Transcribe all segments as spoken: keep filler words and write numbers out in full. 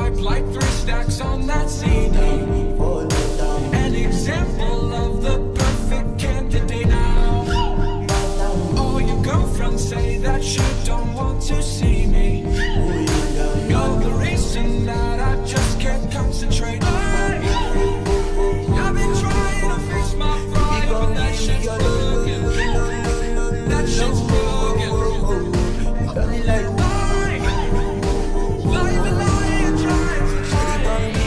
type like three stacks on that C D. An example of the perfect candidate now. All your girlfriends say that you don't want to see me. You're the reason that I just can't concentrate. I've been trying to fix my pride, but that shit's broken. That shit's broken. Lie, lie, lie, and try to find me.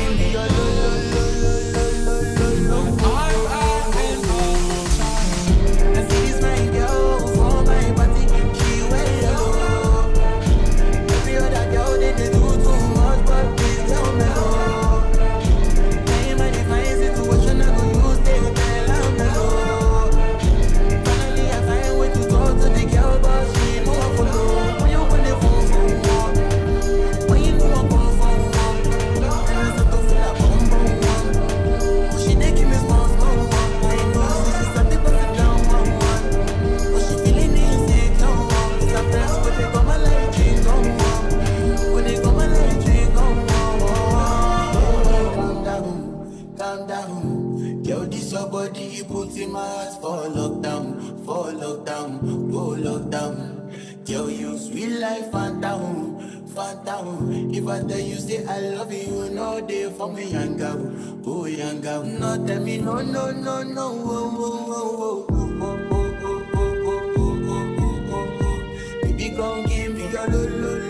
I've had been all time. And she's my girl for my body. She way low. Every other girl they do too much, but please tell me no. I'm in a fine situation, I go use they go tell I'm no. Finally I find way to talk to the girl, but she know I follow. When you open the phone for one, when you know I come for one, and I start to feel a bum bum one. But she dey give me small small one. I know she start to pass it down one one. But she feeling insecure one. It's her friends when they come and like drink on one. When they come and like drink on one. Calm down, calm down. Yo, this your body, you put in my heart for lockdown, for lockdown, oh lockdown. Yo, you sweet life, phantom, phantom. If I tell you say I love you, you know they for me young girl, oh young girl. No tell me no, no, no, no, oh, oh, oh, oh, oh, oh, oh, oh, oh, oh, oh, oh, oh. Baby, gon' give me your lo, lo, lo.